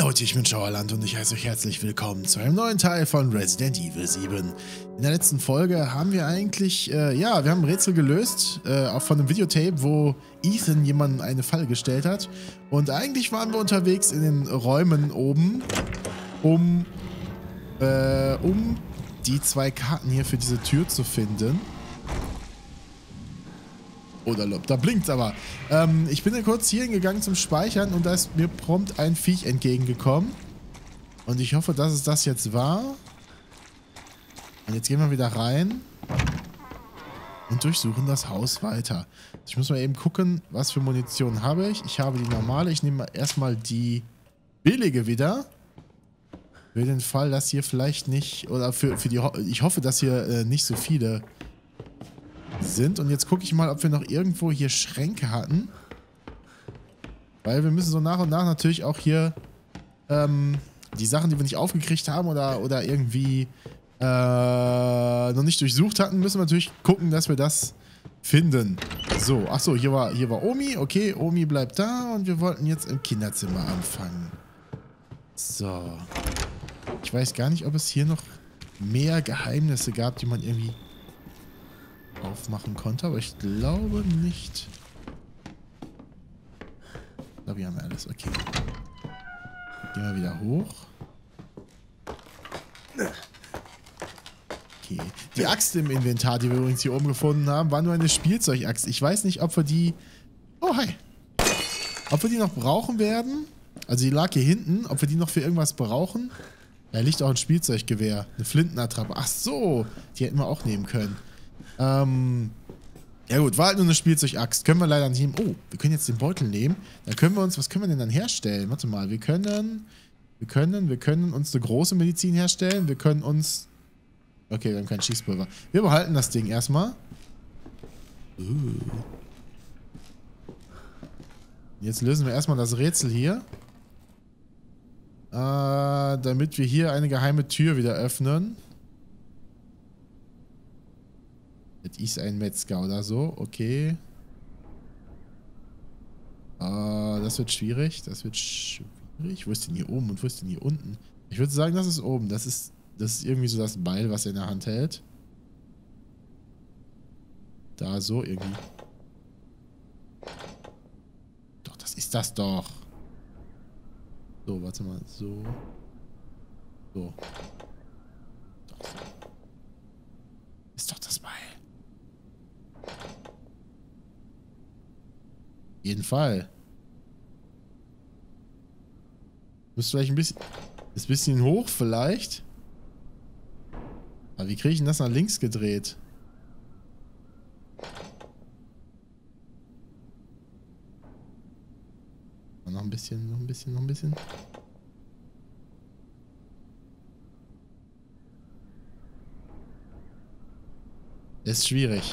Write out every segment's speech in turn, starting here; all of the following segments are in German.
Leute, ich bin Schauerland und ich heiße euch herzlich willkommen zu einem neuen Teil von Resident Evil 7. In der letzten Folge haben wir eigentlich, wir haben ein Rätsel gelöst, auch von einem Videotape, wo Ethan jemandem eine Falle gestellt hat. Und eigentlich waren wir unterwegs in den Räumen oben, um die zwei Karten hier für diese Tür zu finden. Oder da blinkt's aber. Ich bin dann kurz hier hingegangen zum Speichern und da ist mir prompt ein Viech entgegengekommen. Und ich hoffe, dass es das jetzt war. Und jetzt gehen wir wieder rein und durchsuchen das Haus weiter. Ich muss mal eben gucken, was für Munition habe ich. Ich habe die normale. Ich nehme erstmal die billige wieder. Für den Fall, dass hier vielleicht nicht, oder ich hoffe, dass hier nicht so viele sind. Und jetzt gucke ich mal, ob wir noch irgendwo hier Schränke hatten. Weil wir müssen so nach und nach natürlich auch hier die Sachen, die wir nicht aufgekriegt haben oder irgendwie noch nicht durchsucht hatten, müssen wir natürlich gucken, dass wir das finden. So, achso, hier war Omi. Okay, Omi bleibt da und wir wollten jetzt im Kinderzimmer anfangen. So. Ich weiß gar nicht, ob es hier noch mehr Geheimnisse gab, die man irgendwie aufmachen konnte, aber ich glaube nicht. Ich glaube, wir haben ja alles. Okay. Gehen wir wieder hoch. Okay. Die Axt im Inventar, die wir übrigens hier oben gefunden haben, war nur eine Spielzeugaxt. Ich weiß nicht, ob wir die... Oh, hi. Ob wir die noch brauchen werden. Also die lag hier hinten. Ob wir die noch für irgendwas brauchen. Da liegt auch ein Spielzeuggewehr. Eine Flintenattrappe. Ach so. Die hätten wir auch nehmen können. Ja gut, war halt nur eine Spielzeugaxt. Können wir leider nicht nehmen. Oh, wir können jetzt den Beutel nehmen. Dann können wir uns, was können wir denn dann herstellen? Warte mal, wir können uns eine große Medizin herstellen. Wir können uns, okay, wir haben kein Schießpulver. Wir behalten das Ding erstmal. Jetzt lösen wir erstmal das Rätsel hier. Damit wir hier eine geheime Tür wieder öffnen. Das ist ein Metzger oder so. Okay. Das wird schwierig. Das wird schwierig. Wo ist denn hier oben und wo ist denn hier unten? Ich würde sagen, das ist oben. Das ist irgendwie so das Beil, was er in der Hand hält. Da so irgendwie. Doch, das ist das doch. So, warte mal. So. So. Doch, so. Ist doch das Beil. Jeden Fall. Müsste vielleicht ein bisschen... Ist ein bisschen hoch vielleicht. Aber wie kriege ich denn das nach links gedreht? Noch ein bisschen, noch ein bisschen, noch ein bisschen. Ist schwierig.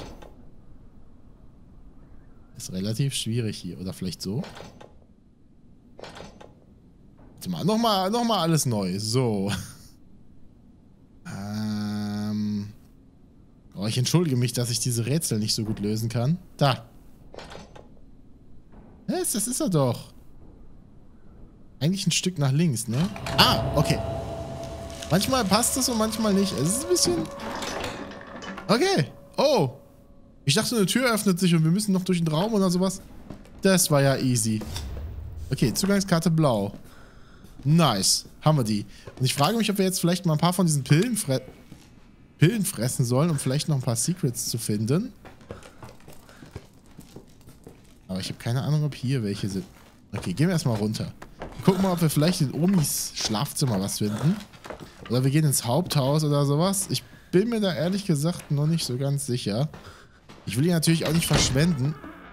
Ist relativ schwierig hier. Oder vielleicht so? Warte mal, nochmal alles neu. So. Oh, ich entschuldige mich, dass ich diese Rätsel nicht so gut lösen kann. Da. Das ist er doch. Eigentlich ein Stück nach links, ne? Ah, okay. Manchmal passt das und manchmal nicht. Es ist ein bisschen... Okay. Oh. Ich dachte, eine Tür öffnet sich und wir müssen noch durch den Raum oder sowas. Das war ja easy. Okay, Zugangskarte blau. Nice. Haben wir die. Und ich frage mich, ob wir jetzt vielleicht mal ein paar von diesen Pillen fressen sollen, um vielleicht noch ein paar Secrets zu finden. Aber ich habe keine Ahnung, ob hier welche sind. Okay, gehen wir erstmal runter. Gucken mal, ob wir vielleicht in Omis Schlafzimmer was finden. Oder wir gehen ins Haupthaus oder sowas. Ich bin mir da ehrlich gesagt noch nicht so ganz sicher. Ich will ihn natürlich auch nicht verschwenden.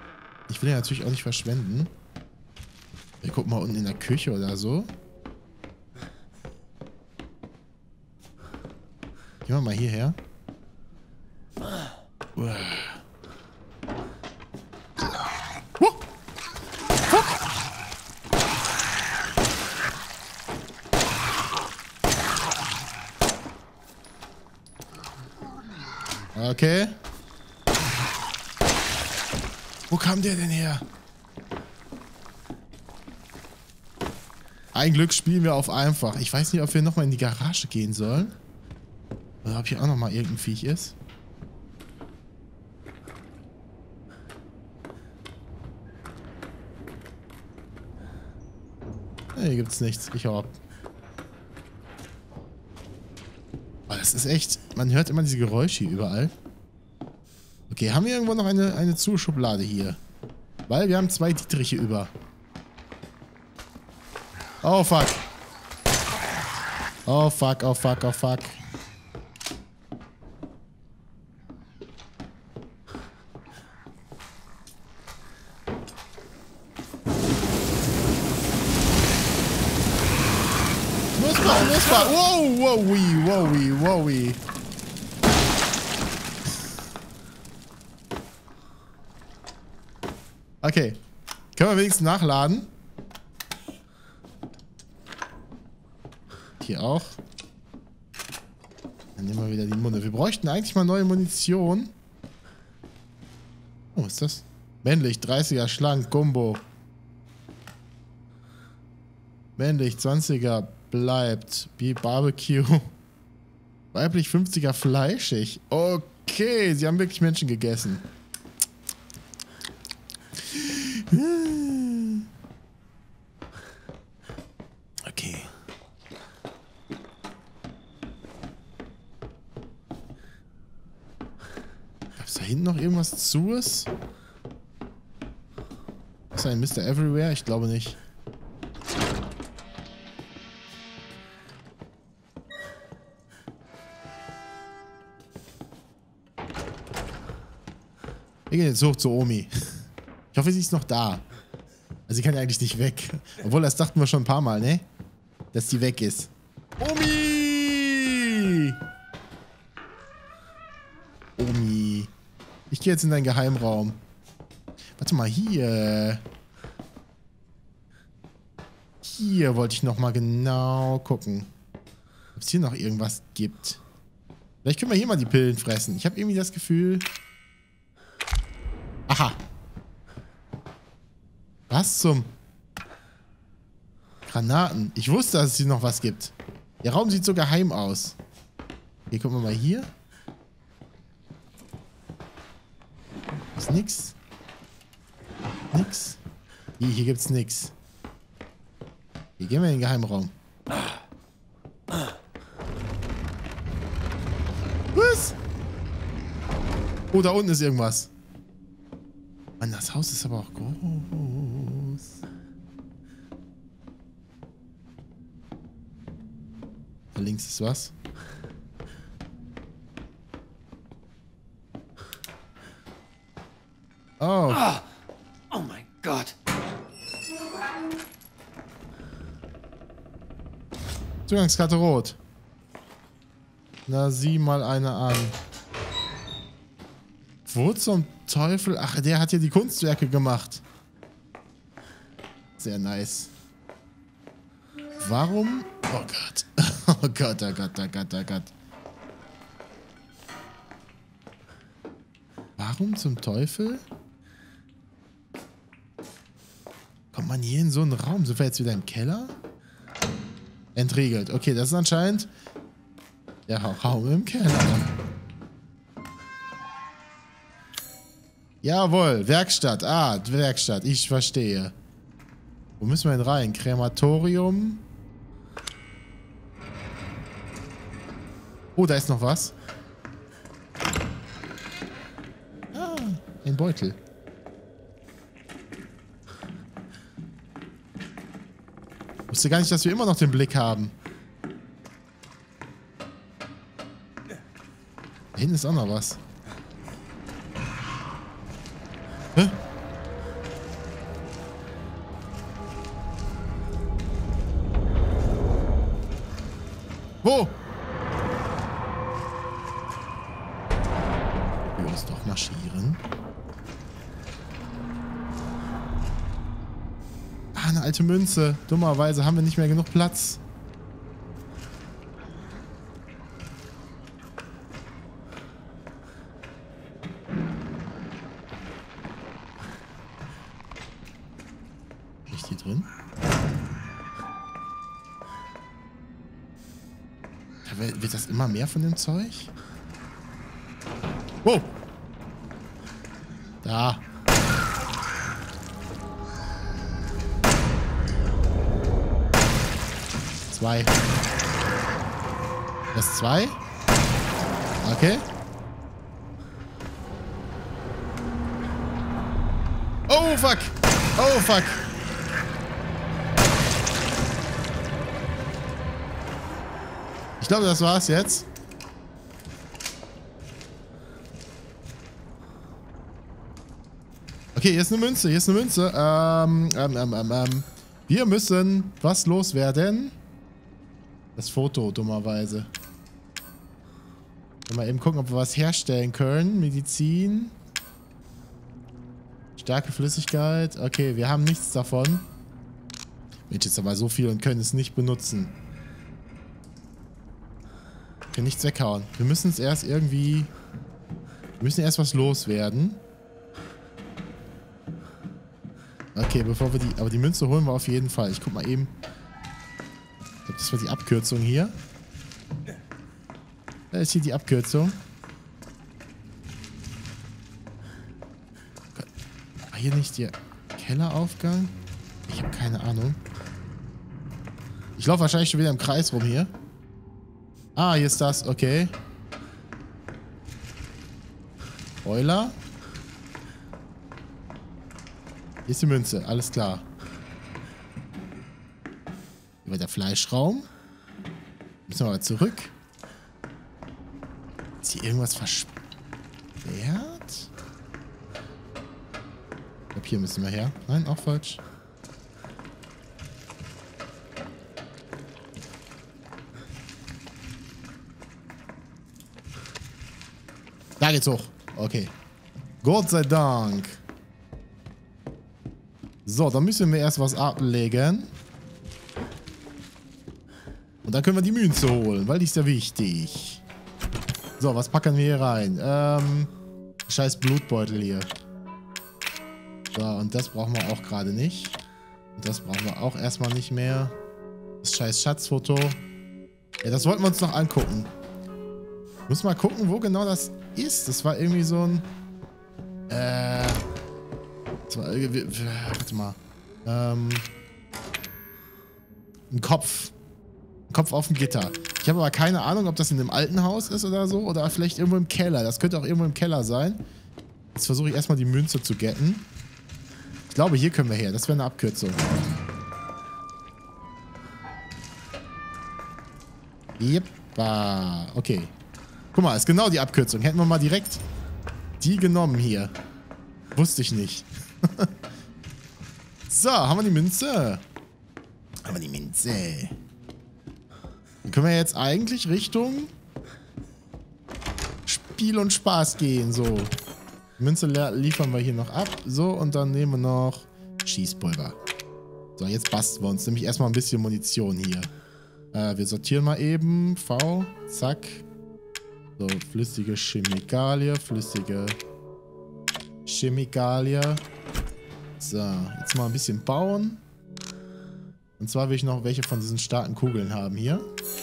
Wir gucken mal unten in der Küche oder so. Gehen wir mal hierher. Okay. Wo kam der denn her? Ein Glück spielen wir auf einfach. Ich weiß nicht, ob wir nochmal in die Garage gehen sollen. Oder ob hier auch nochmal irgendein Viech ist. Nee, hier gibt's nichts. Ich hau ab. Oh, das ist echt... Man hört immer diese Geräusche hier überall. Okay, haben wir irgendwo noch eine Zuschublade hier? Weil wir haben 2 Dietriche über. Oh, fuck. Oh, fuck, oh, fuck, oh, fuck. Muss mal. Wow, wowie, wowie, wowie. Okay. Können wir wenigstens nachladen? Hier auch. Dann nehmen wir wieder die Munde. Wir bräuchten eigentlich mal neue Munition. Oh, was ist das? Männlich, 30er, schlank, Gumbo. Männlich, 20er, bleibt. Barbecue. Weiblich, 50er, fleischig. Okay, sie haben wirklich Menschen gegessen. Okay. Gab's da hinten noch irgendwas zu es? Ist ein Mr. Everywhere? Ich glaube nicht. Wir gehen jetzt hoch zu Omi. Ich hoffe, sie ist noch da. Also sie kann ja eigentlich nicht weg. Obwohl, das dachten wir schon ein paar Mal, ne? Dass sie weg ist. Omi! Omi. Ich gehe jetzt in deinen Geheimraum. Warte mal, hier. Hier wollte ich nochmal genau gucken. Ob es hier noch irgendwas gibt. Vielleicht können wir hier mal die Pillen fressen. Ich habe irgendwie das Gefühl... Aha. Was zum... Granaten. Ich wusste, dass es hier noch was gibt. Der Raum sieht so geheim aus. Hier, gucken wir mal hier. Ist nix. Nix. Hier gibt's nix. Hier gehen wir in den Geheimraum. Was? Oh, da unten ist irgendwas. Mann, das Haus ist aber auch groß. Da links ist was. Oh. Oh mein Gott. Zugangskarte rot. Na, sieh mal eine an. Wo zum Teufel? Ach, der hat hier die Kunstwerke gemacht. Sehr nice. Warum? Oh Gott. Oh Gott, oh Gott, oh Gott, oh Gott. Warum zum Teufel? Kommt man hier in so einen Raum? Sind wir jetzt wieder im Keller? Entriegelt. Okay, das ist anscheinend der Raum im Keller. Jawohl, Werkstatt. Ah, Werkstatt. Ich verstehe. Wo müssen wir denn rein? Krematorium. Oh, da ist noch was. Ah, ein Beutel. Ich wusste gar nicht, dass wir immer noch den Blick haben. Da hinten ist auch noch was. Hä? Wo? Wir müssen doch marschieren. Ah, eine alte Münze. Dummerweise haben wir nicht mehr genug Platz. Drin. Wird das immer mehr von dem Zeug? Wow. Da. Zwei. Das ist 2. Okay. Oh, fuck. Oh, fuck. Ich glaube, das war's jetzt. Okay, hier ist eine Münze, hier ist eine Münze. Wir müssen was loswerden. Das Foto, dummerweise. Mal eben gucken, ob wir was herstellen können. Medizin. Starke Flüssigkeit. Okay, wir haben nichts davon. Mensch, jetzt aber so viel und können es nicht benutzen. Wir können nichts weghauen. Wir müssen es erst irgendwie... Wir müssen erst was loswerden. Okay, bevor wir die... Aber die Münze holen wir auf jeden Fall. Ich guck mal eben. Ich glaube, das war die Abkürzung hier. Da ist hier die Abkürzung. War hier nicht der Kelleraufgang? Ich habe keine Ahnung. Ich laufe wahrscheinlich schon wieder im Kreis rum hier. Ah, hier ist das. Okay. Euler. Hier ist die Münze. Alles klar. Hier war der Fleischraum. Müssen wir mal zurück. Ist hier irgendwas versperrt? Ich glaube, hier müssen wir her. Nein, auch falsch. Da geht's hoch. Okay. Gott sei Dank. So, dann müssen wir erst was ablegen. Und dann können wir die Münze holen, weil die ist ja wichtig. So, was packen wir hier rein? Scheiß Blutbeutel hier. So, und das brauchen wir auch gerade nicht. Und das brauchen wir auch erstmal nicht mehr. Das scheiß Schatzfoto. Ja, das wollten wir uns noch angucken. Muss mal gucken, wo genau das ist. Das war irgendwie so ein... Das war irgendwie... Warte mal. Ein Kopf. Ein Kopf auf dem Gitter. Ich habe aber keine Ahnung, ob das in einem alten Haus ist oder so. Oder vielleicht irgendwo im Keller. Das könnte auch irgendwo im Keller sein. Jetzt versuche ich erstmal die Münze zu getten. Ich glaube, hier können wir her. Das wäre eine Abkürzung. Jeppa. Okay. Guck mal, ist genau die Abkürzung. Hätten wir mal direkt die genommen hier. Wusste ich nicht. So, haben wir die Münze? Haben wir die Münze? Dann können wir jetzt eigentlich Richtung Spiel und Spaß gehen. So. Münze liefern wir hier noch ab. So, und dann nehmen wir noch Schießpulver. So, jetzt basteln wir uns nämlich erstmal ein bisschen Munition hier. Wir sortieren mal eben. V, zack. So, flüssige Chemikalie, flüssige Chemikalie. So, jetzt mal ein bisschen bauen. Und zwar will ich noch welche von diesen starken Kugeln haben hier.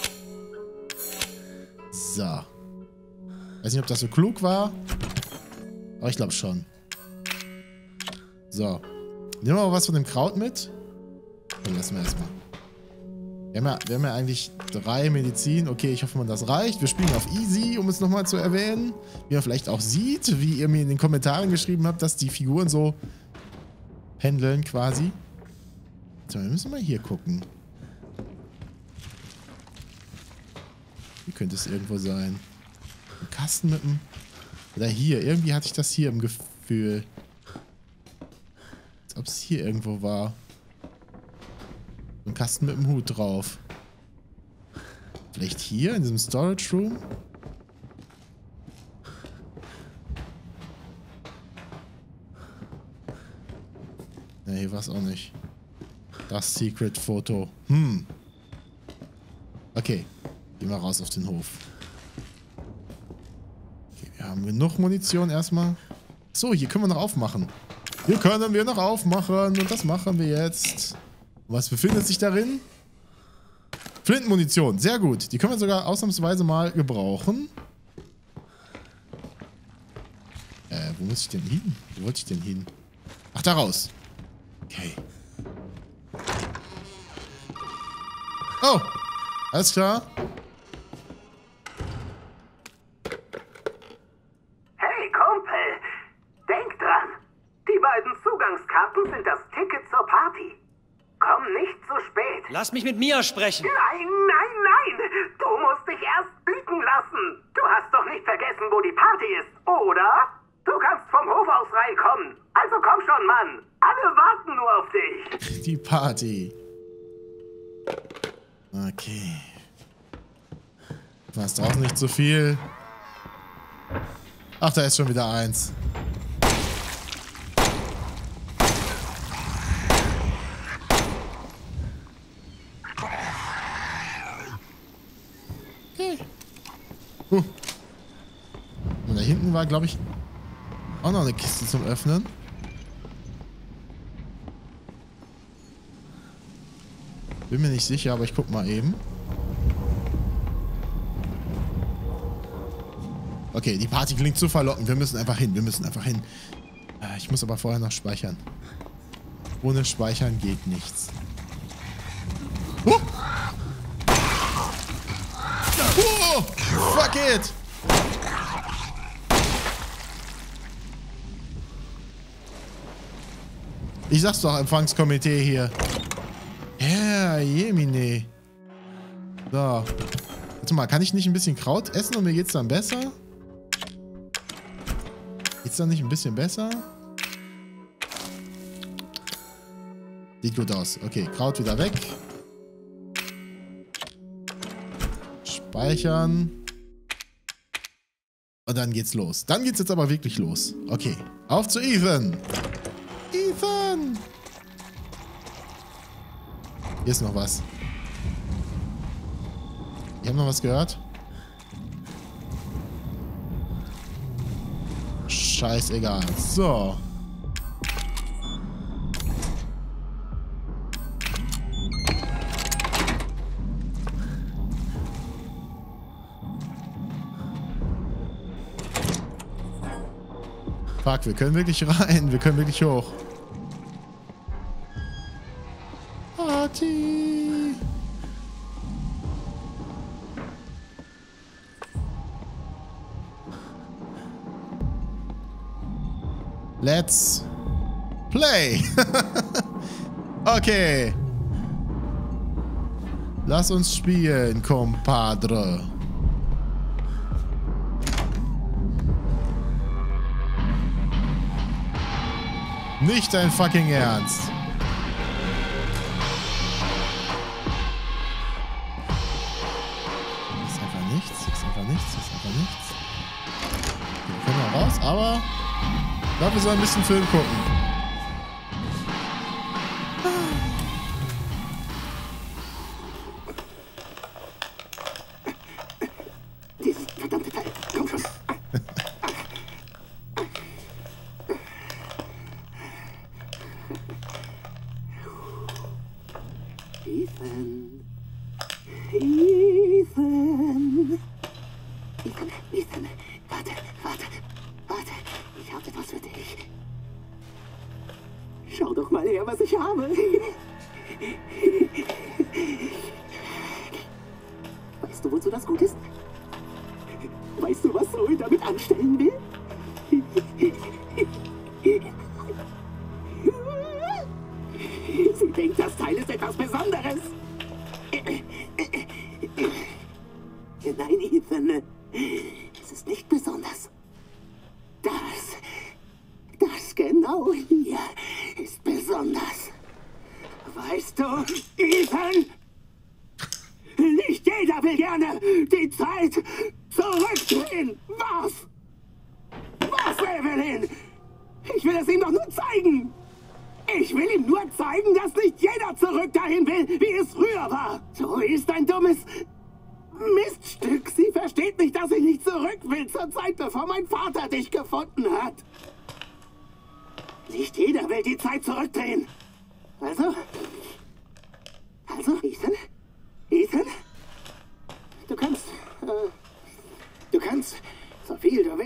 So. Weiß nicht, ob das so klug war. Aber ich glaube schon. So. Nehmen wir mal was von dem Kraut mit. Dann lassen wir erstmal. Wir haben ja eigentlich 3 Medizin. Okay, ich hoffe mal, das reicht. Wir spielen auf Easy, um es nochmal zu erwähnen. Wie man vielleicht auch sieht, wie ihr mir in den Kommentaren geschrieben habt, dass die Figuren so pendeln quasi. So, wir müssen mal hier gucken. Hier könnte es irgendwo sein. Ein Kasten mit dem... Oder hier. Irgendwie hatte ich das hier im Gefühl. Als ob es hier irgendwo war. Ein Kasten mit dem Hut drauf. Vielleicht hier in diesem Storage Room? Ne, hier war es auch nicht. Das Secret-Foto. Okay. Gehen wir raus auf den Hof. Okay, wir haben genug Munition erstmal. So, hier können wir noch aufmachen. Hier können wir noch aufmachen. Und das machen wir jetzt. Was befindet sich darin? Flintenmunition, sehr gut. Die können wir sogar ausnahmsweise mal gebrauchen. Wo muss ich denn hin? Wo wollte ich denn hin? Ach, da raus. Okay. Oh, alles klar. Hey, Kumpel. Denk dran. Die beiden Zugangskarten sind das Ticket zur Party. Komm nicht zu spät. Lass mich mit Mia sprechen. Nein, nein, nein. Du musst dich erst blicken lassen. Du hast doch nicht vergessen, wo die Party ist, oder? Du kannst vom Hof aus reinkommen. Also komm schon, Mann. Alle warten nur auf dich. Die Party. Okay. War es draußen nicht so viel? Ach, da ist schon wieder eins. Okay. Und da hinten war, glaube ich, auch noch eine Kiste zum Öffnen. Bin mir nicht sicher, aber ich guck mal eben. Okay, die Party klingt zu verlockend. Wir müssen einfach hin. Wir müssen einfach hin. Ich muss aber vorher noch speichern. Ohne Speichern geht nichts. Oh! Oh! Fuck it! Ich sag's doch, Empfangskomitee hier. Ja, Jemine. So. Warte mal, kann ich nicht ein bisschen Kraut essen und mir geht's dann besser? Geht's dann nicht ein bisschen besser? Sieht gut aus. Okay, Kraut wieder weg. Speichern. Und dann geht's los. Dann geht's jetzt aber wirklich los. Okay, auf zu Ethan. Ethan! Hier ist noch was. Ich habe noch was gehört. Scheißegal. So. Fuck, wir können wirklich rein. Wir können wirklich hoch. Party. Let's play. Okay. Lass uns spielen, compadre. Nicht dein fucking Ernst. Ist einfach nichts, ist einfach nichts, ist einfach nichts. Okay, wir können mal raus, aber ich glaube, wir sollen ein bisschen Film gucken. Dieses verdammte Teil. Komm schon. Ethan. Ethan. Ethan. Warte. Ich habe etwas für dich. Schau doch mal her, was ich habe. Weißt du, wozu das gut ist? Weißt du, was Zoe damit anstellen will? Sie denkt, das Teil ist etwas Besonderes. Nein, Ethan. Es ist nicht besonders. Das genau hier ist besonders. Weißt du, Ethan? Nicht jeder will gerne die Zeit zurückdrehen. Was? Was, Evelyn? Ich will es ihm doch nur zeigen. Ich will ihm nur zeigen, dass nicht jeder zurück dahin will, wie es früher war. Zoe ist ein dummes Miststück. Sie versteht nicht, dass ich nicht zurück will zur Zeit, bevor mein Vater dich gefunden hat. Nicht jeder will die Zeit zurückdrehen. Also, Ethan?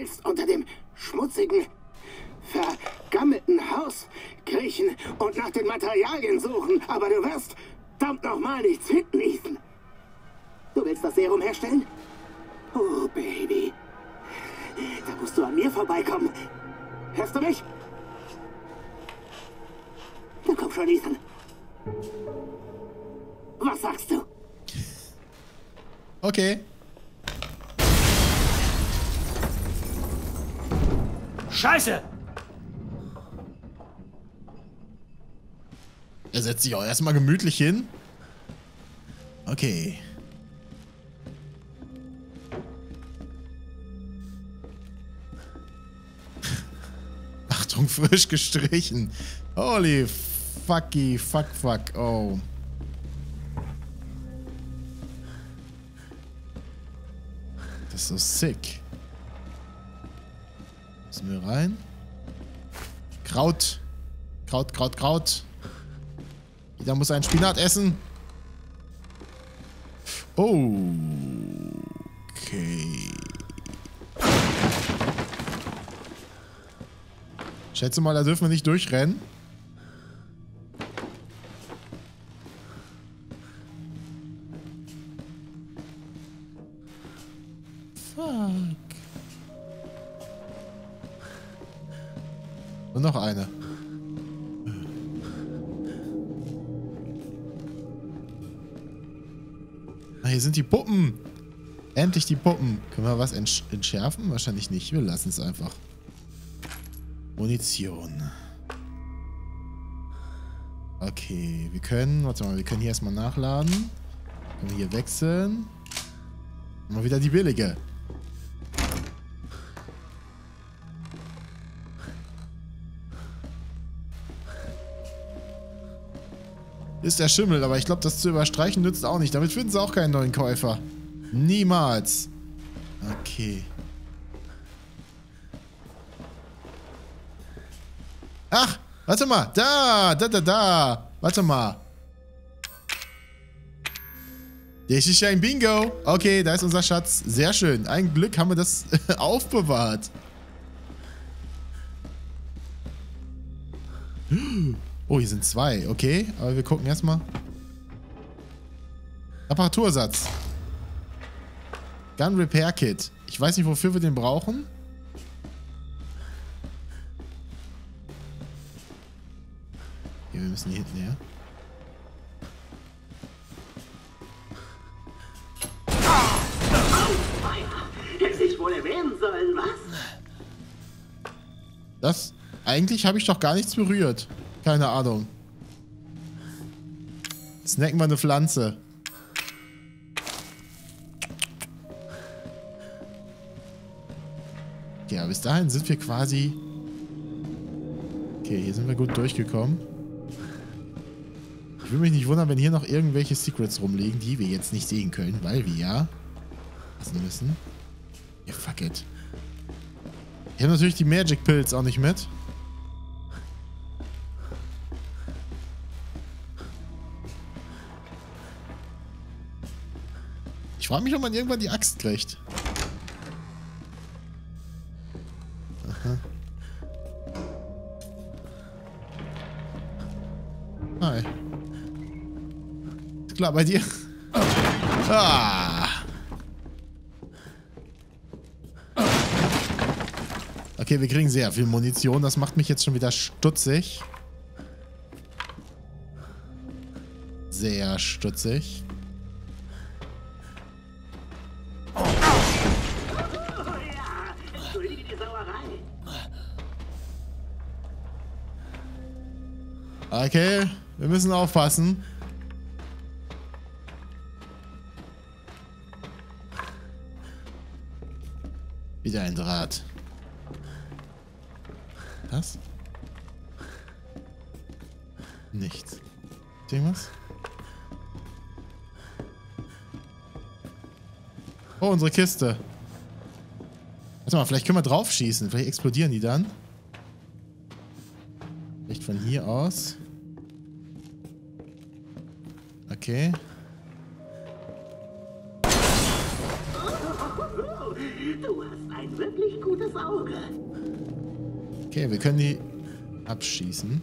willst unter dem schmutzigen, vergammelten Haus kriechen und nach den Materialien suchen, aber du wirst verdammt nochmal nichts finden, Ethan. Du willst das Serum herstellen? Oh, Baby. Da musst du an mir vorbeikommen. Hörst du mich? Na komm schon, Ethan. Was sagst du? Okay. Scheiße! Er setzt sich auch erstmal gemütlich hin. Okay. Achtung, frisch gestrichen. Holy fucky, fuck. Oh. Das ist so sick. Müssen wir rein? Kraut. Kraut. Jeder muss einen Spinat essen. Oh. Okay. Schätze mal, da dürfen wir nicht durchrennen. Fuck. Und noch eine. Ah, hier sind die Puppen. Endlich die Puppen. Können wir was entschärfen? Wahrscheinlich nicht. Wir lassen es einfach. Munition. Okay, wir können... Warte mal, wir können hier erstmal nachladen. Können wir hier wechseln. Mal wieder die billige. Ist der Schimmel, aber ich glaube, das zu überstreichen nützt auch nicht. Damit finden sie auch keinen neuen Käufer. Niemals. Okay. Ach, warte mal. Da. Warte mal. Das ist ein Bingo. Okay, da ist unser Schatz. Sehr schön. Ein Glück haben wir das aufbewahrt. Oh, hier sind zwei. Okay, aber wir gucken erstmal. Reparatursatz. Gun Repair Kit. Ich weiß nicht, wofür wir den brauchen. Okay, wir müssen hier hinten her. Hätte ich wohl erwähnen sollen, was? Das... Eigentlich habe ich doch gar nichts berührt. Keine Ahnung. Snacken wir eine Pflanze. Ja, bis dahin sind wir quasi... Okay, hier sind wir gut durchgekommen. Ich würde mich nicht wundern, wenn hier noch irgendwelche Secrets rumliegen, die wir jetzt nicht sehen können, weil wir ja lassen müssen. Ja, fuck it. Ich habe natürlich die Magic Pills auch nicht mit. Ich frage mich, ob man irgendwann die Axt kriegt. Aha. Hi. Ist klar bei dir? Ah. Okay, wir kriegen sehr viel Munition. Das macht mich jetzt schon wieder stutzig. Sehr stutzig. Okay, wir müssen aufpassen. Wieder ein Draht. Was? Nichts. Irgendwas? Oh, unsere Kiste. Warte mal, vielleicht können wir drauf schießen. Vielleicht explodieren die dann. Vielleicht von hier aus. Okay. Du hast ein wirklich gutes Auge. Okay, wir können die abschießen.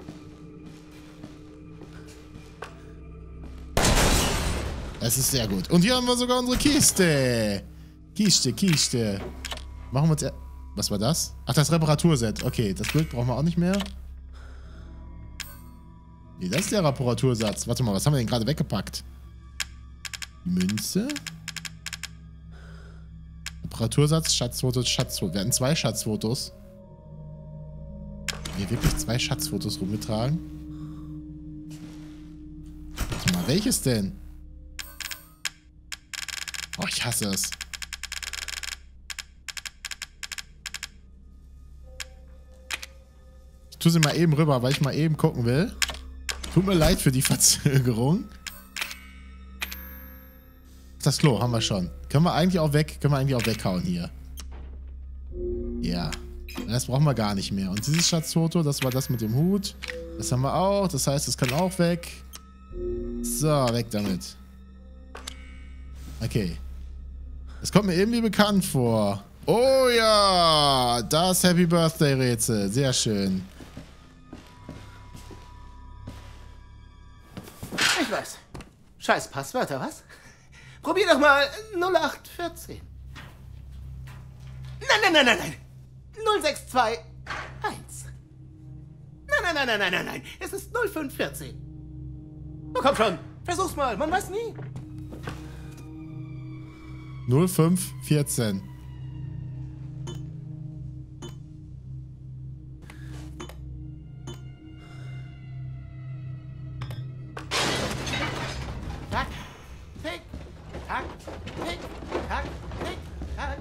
Es ist sehr gut. Und hier haben wir sogar unsere Kiste. Kiste. Machen wir uns... Was war das? Ach, das Reparaturset. Okay, das Bild brauchen wir auch nicht mehr. Nee, das ist der Reparatursatz. Warte mal, was haben wir denn gerade weggepackt? Münze? Reparatursatz, Schatzfotos, Schatzfotos. Wir hatten 2 Schatzfotos. Haben wir wirklich 2 Schatzfotos rumgetragen? Warte mal, welches denn? Oh, ich hasse es. Ich tue sie mal eben rüber, weil ich mal eben gucken will. Tut mir leid für die Verzögerung. Das Klo haben wir schon. Können wir eigentlich auch weghauen hier. Ja. Das brauchen wir gar nicht mehr. Und dieses Schatzfoto, das war das mit dem Hut. Das haben wir auch. Das heißt, das kann auch weg. So, weg damit. Okay. Das kommt mir irgendwie bekannt vor. Oh ja, das Happy Birthday Rätsel. Sehr schön. Ich weiß. Scheiß Passwörter, was? Probier doch mal 0814. Nein. 0621. Nein. Es ist 0514. Oh, komm schon. Versuch's mal. Man weiß nie. 0514. Tack, tick, tack, tick, tack, tick, tack.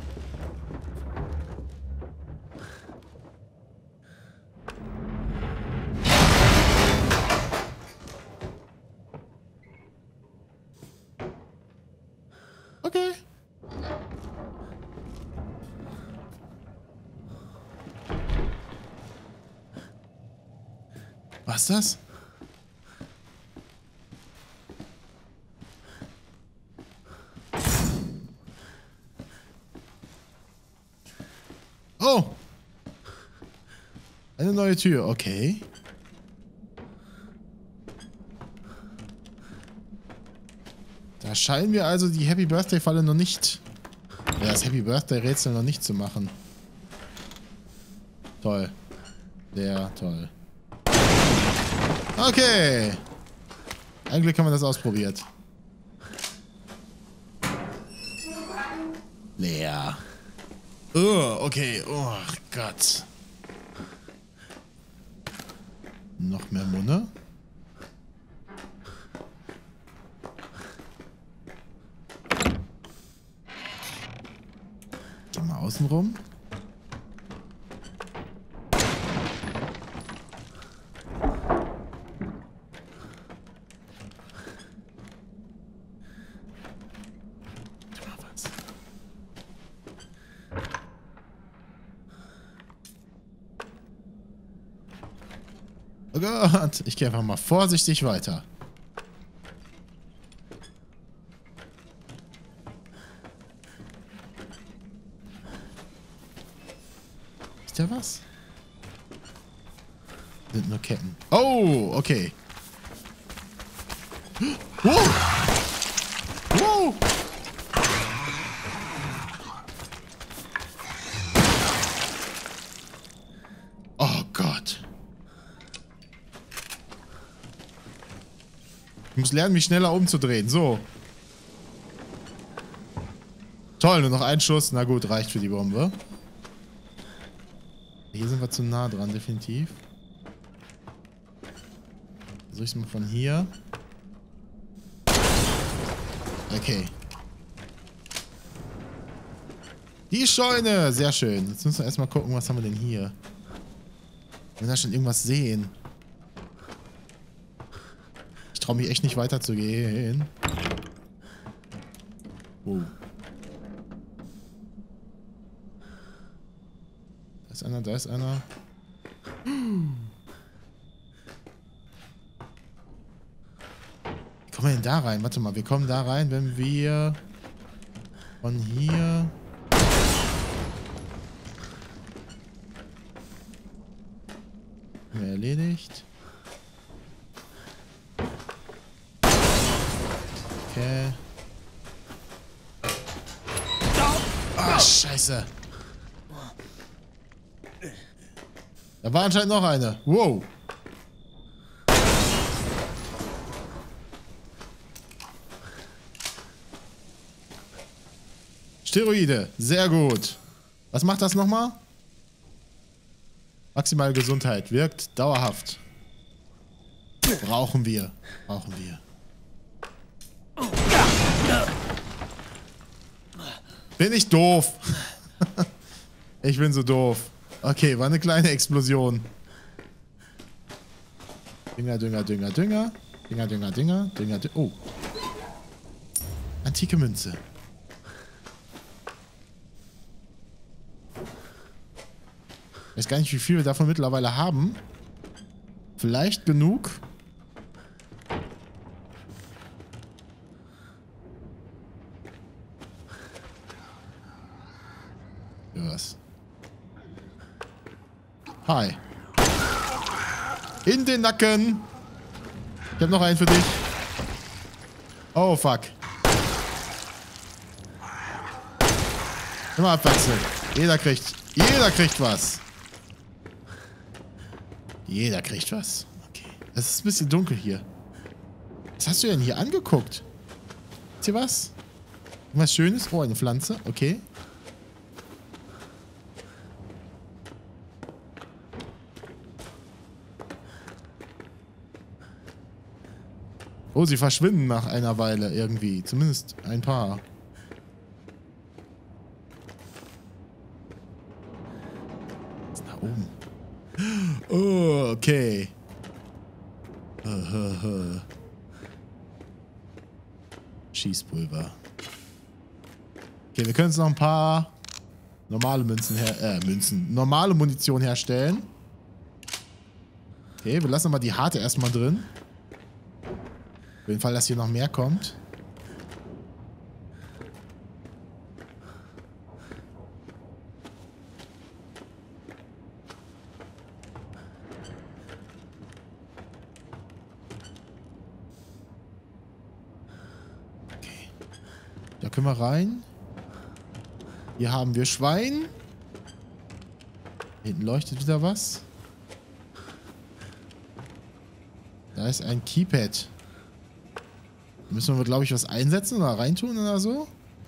Okay. Was ist das? Oh! Eine neue Tür, okay. Da scheinen wir also die Happy Birthday Falle noch nicht... Ja, das Happy Birthday Rätsel noch nicht zu machen. Toll. Sehr toll. Okay. Ein Glück haben wir das ausprobiert. Leer. Oh, okay. Oh Gott. Noch mehr Munde. Gehen wir außen rum. Oh Gott, ich gehe einfach mal vorsichtig weiter. Ist da was? Sind nur Ketten. Oh, okay. Wow! Wow! Oh Gott. Ich muss lernen, mich schneller umzudrehen. So. Toll, nur noch ein Schuss. Na gut, reicht für die Bombe. Hier sind wir zu nah dran, definitiv. Versuche ich es mal von hier. Okay. Die Scheune! Sehr schön. Jetzt müssen wir erstmal gucken, was haben wir denn hier. Wenn wir da schon irgendwas sehen. Ich traue mich echt nicht weiter zu gehen. Oh. Da ist einer, da ist einer. Wie kommen wir denn da rein? Warte mal, wir kommen da rein, wenn wir von hier Erledigt. Okay. Ah, scheiße. Da war anscheinend noch eine. Wow. Steroide. Sehr gut. Was macht das nochmal? Maximale Gesundheit. Wirkt dauerhaft. Brauchen wir. Brauchen wir. Bin ich doof. Ich bin so doof. Okay, war eine kleine Explosion. Dünger, Dünger, Dünger, Dünger. Dünger, Dünger, Dünger, Dünger, Dünger. Oh. Antike Münze. Ich weiß gar nicht, wie viel wir davon mittlerweile haben. Vielleicht genug. Was? Hi. In den Nacken. Ich habe noch einen für dich. Oh, fuck. Immer abwechseln. Jeder kriegt was. Jeder kriegt was. Okay. Es ist ein bisschen dunkel hier. Was hast du denn hier angeguckt? Ist hier was? Was Schönes? Oh, eine Pflanze. Okay. Oh, sie verschwinden nach einer Weile irgendwie. Zumindest ein paar. Was ist nach oben? Oh, okay. Schießpulver. Okay, wir können jetzt noch ein paar normale normale Munition herstellen. Okay, wir lassen mal die harte erstmal drin. Auf jeden Fall, dass hier noch mehr kommt. Okay. Da können wir rein. Hier haben wir Schwein. Hinten leuchtet wieder was. Da ist ein Keypad. Müssen wir, glaube ich, was einsetzen oder reintun oder so?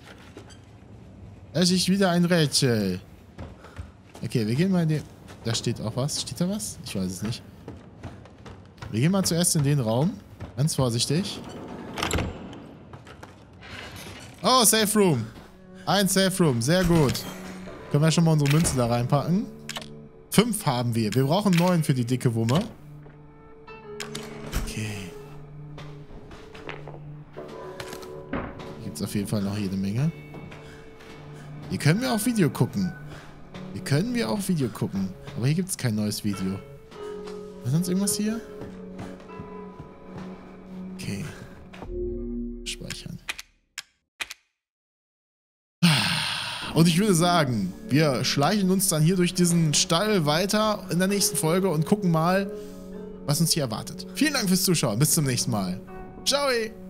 Es ist wieder ein Rätsel. Okay, wir gehen mal in den... Da steht auch was. Steht da was? Ich weiß es nicht. Wir gehen mal zuerst in den Raum. Ganz vorsichtig. Oh, Safe Room. Ein Safe Room. Sehr gut. Können wir schon mal unsere Münzen da reinpacken. 5 haben wir. Wir brauchen 9 für die dicke Wumme. Auf jeden Fall noch jede Menge. Hier können wir auch Video gucken. Aber hier gibt es kein neues Video. Ist sonst irgendwas hier? Okay. Speichern. Und ich würde sagen, wir schleichen uns dann hier durch diesen Stall weiter in der nächsten Folge und gucken mal, was uns hier erwartet. Vielen Dank fürs Zuschauen. Bis zum nächsten Mal. Ciao!